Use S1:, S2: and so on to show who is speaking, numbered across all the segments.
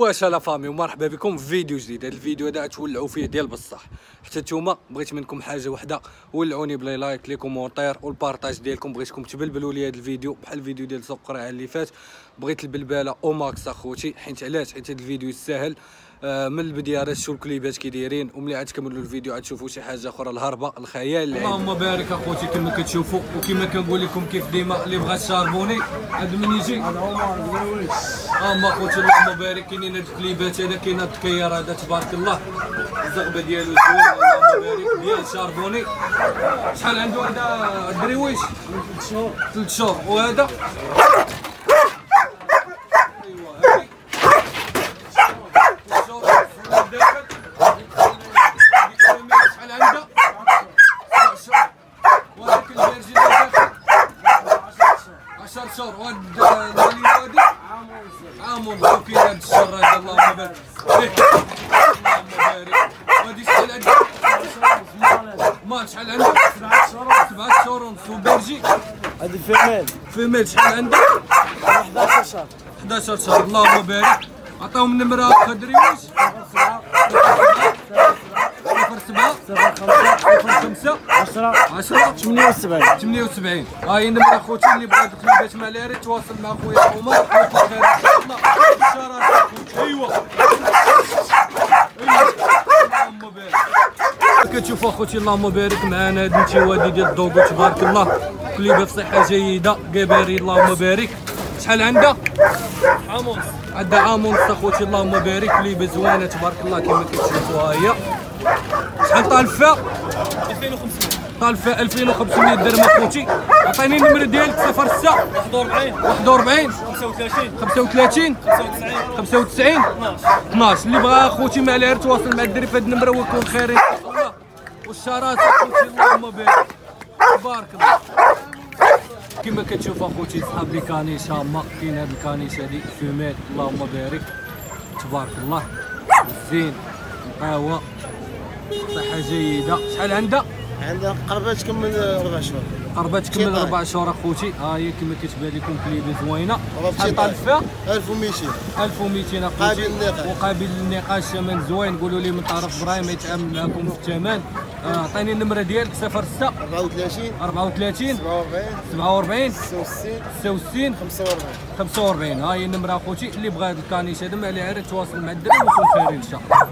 S1: واش لا فامي ومرحبا بكم في فيديو جديد. هذا الفيديو هذا تولعوا فيه ديال بصح. حتى نتوما بغيت منكم حاجه وحده، ولعوني بلي لايك لي كومونتير والبارطاج ديالكم. بغيتكم تبلبلوا لي هذا الفيديو بحال الفيديو ديال سوق قرعه اللي فات. بغيت البلبله او ماكس اخوتي، حيت علاش؟ حيت هذا الفيديو يستاهل. من البدايه راه شفتوا الكليبات كي دايرين، وملي عاد تكملوا الفيديو عاد تشوفوا شي حاجه اخرى الهربه الخيال. اللهم بارك اخوتي، كما كتشوفوا وكما كنقول لكم كيف ديما اللي بغى شاربوني هذا من يجي اما اخوتي. اللهم بارك كاينين هاد الكليبات هذا، كاين هاد التكير هذا تبارك الله، الزغبه ديالو زوين. اللهم بارك ديال شاربوني. شحال عنده هذا الدريويش؟ 3 شهور. وهذا عام ونص كاين هاد الشهر هذا. اللهم بارك اللهم بارك. وهادي شحال عندك؟ مال شحال عندك؟ 7 شهور ونص. وبرجي
S2: هادي فيميل
S1: شحال عندك؟
S2: 11 شهر.
S1: 11 شهر. اللهم بارك. عطاهم النمره خضريوش 05 10 78. ها هي النمره خوتي اللي بغى الكليبات مع لاري تواصل مع خويا عمر. خير ان شاء الله. بشارات خوتي. ايوا اللهم بارك. كتشوفوا اخوتي اللهم بارك معنا هاد الانتوادي ديال الدوغو تبارك الله. كليبات صحه جيده كباري. اللهم بارك. شحال عندها؟ عام ونص. عندها عام ونص اخوتي. اللهم بارك. كليبه زوينه تبارك الله كما كتشوفوا. ها هي شحال طالب فيها؟ 2500. طالب فيها 2500 درهم اخوتي. عطيني النمره ديالك. 06 41 35 95 12. اللي بغى اخوتي مع العير تواصل مع الدري في هذه النمره ويكون خير ان شاء الله. والشارات اخوتي اللهم بارك تبارك الله. كما كتشوف اخوتي صحاب لي كانيش هما. كاين هاد الكانيش هادي فيميل. اللهم بارك تبارك الله. زين قهوه صحه جيده. شحال عندها؟
S2: عندها قربت تكمل 4 شهور.
S1: قربت تكمل 4 شهور اخوتي. ها هي كما كتبان لكم كليبه زوينه. شحال طالب فيها؟
S2: 1200.
S1: 1200 اخوتي. وقابل للنقاش. ثمن زوين. قولوا لي من طرف ابراهيم يتعامل معكم في الثمن. عطيني النمره ديالك. 06 34 47 66 45. ها هي النمره اخوتي. اللي بغى هذا الكانيش هذا مع العير يتواصل مع الدرب ويكون خير ان شاء الله.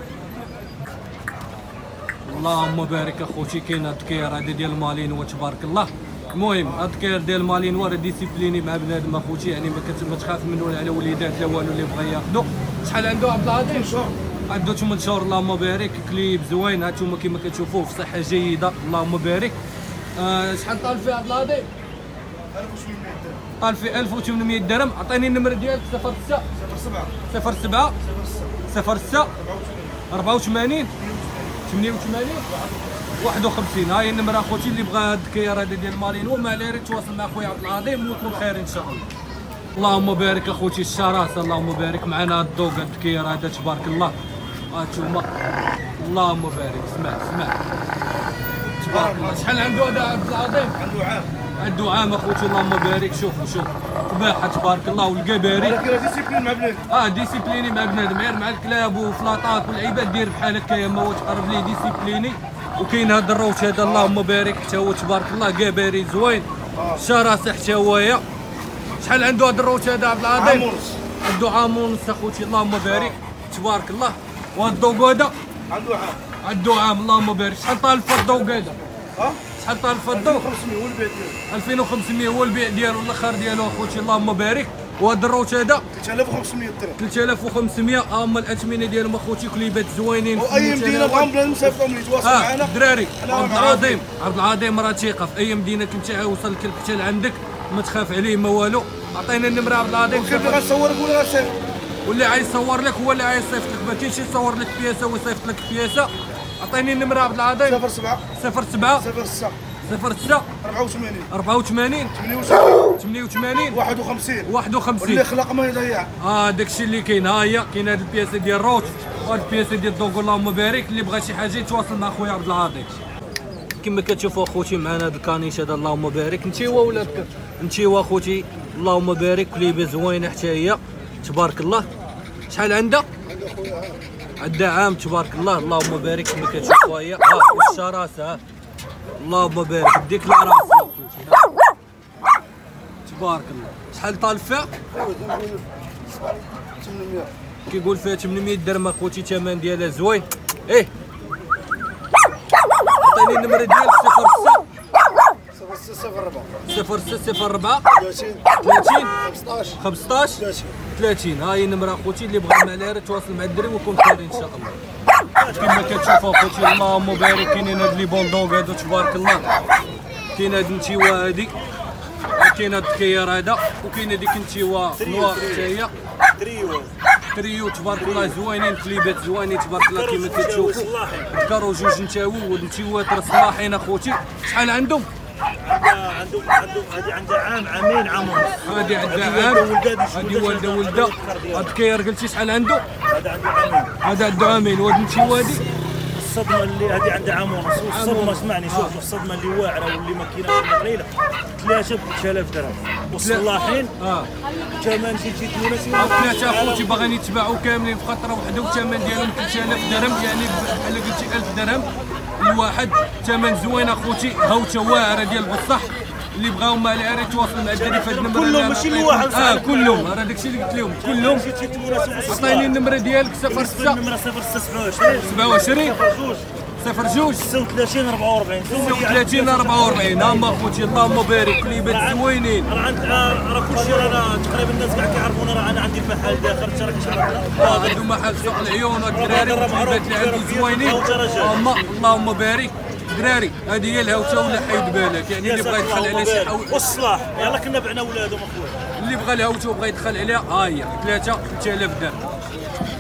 S1: اللهم بارك اخوتي. كاين هاد الكير هذا ديال مالينوا تبارك الله. المهم هاد الكير ديال مالينوا راه ديسيبليني مع بنادم اخوتي، يعني ما تخاف منه لا على وليدات لا والو اللي بغى ياخذو. شحال عنده عبد العزيز؟ عنده 8 شهور. اللهم بارك. كليب زوين. هانتوما كما كتشوفوه في صحه جيده. اللهم بارك. شحال طالب فيه عبد العزيز؟ 1800 درهم. طالب فيه 1800 درهم. عطيني النمره ديالك. 06 07 06 84 88 51. ها هي النمره اخوتي. اللي بغى هاد الكيار هذا ديال مالينو مع ليري يتواصل مع خويا عبد العظيم ويكون خير ان شاء الله. اللهم بارك اخوتي. الشراسه اللهم بارك. معنا هاد الدوق هاد الكيار هذا تبارك الله. هانتوما اللهم بارك. اسمع تبارك الله. شحال عنده هذا عبد العظيم؟ عنده عام اخوتي. اللهم بارك. شوف قباحه تبارك الله. والكباري ديسيبلين مع بنادم. ديسيبليني مع بنادم. غير مع الكلاب وفلاطات والعباد دير بحال هكايا ما هو تقرب ليه ديسيبليني. وكاين هذا الروت هذا اللهم بارك حتى هو تبارك الله كباري زوين. شراسه حتى هويا. شحال عنده هذا الروت هذا عبد العظيم؟ عنده عام ونص اخوتي. اللهم بارك تبارك الله. وهذا الذوق هذا عنده عام. اللهم بارك. شحال طالب في الذوق هذا؟ شحال طالب في الذوق؟ 2500 هو البيع ديالو الاخر ديالو اخوتي. اللهم بارك. وهذا الروت هذا
S2: 3500 درهم.
S1: 3500. هما الاثمنه ديالهم اخوتي. كليبات زوينين.
S2: واي مدينه بغا بلا نصيفطهم لي يتواصل معنا.
S1: الدراري عبد العظيم راه ثقه في اي مدينه كنت وصل لك حتى لعندك ما تخاف عليه ما والو. عطينا النمره عبد العظيم.
S2: كيف اللي غنصور لك ولا غنصيفط؟
S1: واللي عايز يصور لك هو اللي عايز يصيفط لك. ما كاينش يصور لك بياسه ويصيفط لك بياسه. عطيني النمره عبد العظيم.
S2: 07
S1: 06
S2: 84
S1: 88 51
S2: واللي خلق ما يضيع.
S1: داكشي اللي كاين. ها هي كاين هاد البياسه ديال روت وهاد البياسه ديال الدوغو. اللهم بارك. اللي بغى شي حاجه يتواصل مع خويا عبد العظيم. كما كتشوفوا اخوتي معنا هذا الكانيش هذا اللهم بارك. نتيوا ولا نتيوا اخوتي اللهم بارك. كليبه زوينه حتى هي تبارك الله. شحال عندها؟ الدعام تبارك الله. اللهم بارك كما كتشوفوا هي والشراسه. اللهم بارك ديك لا راس تبارك الله. شحال طالب فيها؟
S2: 800
S1: كيقول فيها 800 درهم اخوتي. الثمن ديالها زوين. عطيني النمره ديالك 0604 30 15 30. ها هي النمره اخوتي اللي بغى المعليره يتواصل مع الدري ويكون خير ان شاء الله. كما كتشوفوا اخوتي اللهم بارك كاينين هاد لي بولدوغ هادو تبارك الله. كاين هاد النتيوه هادي، كاين هاد الخيار هذا، وكاين هذيك النتيوه نوار حتى هي تريو تبارك الله. زوينين كليبات زوينين تبارك الله كما كتشوفوا. ذكروا جوج نتاوو والنتيوات راه صلاحين اخوتي. شحال عندهم؟
S3: هذه عندها عامين عام ونص.
S1: هذه عندها عام، هذه والده ولده. هاد الكير قلتي شحال عنده؟ هذا عنده عامين. وهاد النتيوه هذه
S3: الصدمه اللي هذه عندها عام ونص. والصدمه اسمعني شوف الصدمه اللي واعره واللي ما كايناش قليله 3000 درهم والصلاحين ثمن شي تونسي.
S1: ثلاثه اخوتي باغيين يتباعوا كاملين في خطره وحده والثمن ديالهم 3000 درهم، يعني بحال قلتي 1000 درهم الواحد. ثمن زوين اخوتي. هاوته واعره ديال بصح. اللي بغاو معليره يتواصل مع الدري في هاد النمره.
S3: كلهم ماشي الواحد.
S1: كلهم. راه داكشي اللي قلت لهم كلهم. عطيني النمره ديالك 06
S3: النمره
S1: 27 02
S3: 36 44
S1: 36 44. هما اخوتي اللهم بارك كليبات زوينين.
S3: راه كلشي رانا تقريبا الناس كاع كيعرفونا. راه انا عندي المحل داخل تراك شحال
S1: عندهم محل سوق العيون والدراري والكليبات اللي عندهم زوينين. اللهم بارك دراري. هذه هي الهوته ولا حيد بالك، يعني اللي بغى يدخل على شي حول
S3: والصلاح يلاه كنا بعنا ولادهم اخويا.
S1: اللي بغى الهوته وبغى يدخل عليها ها هي 3000 درهم.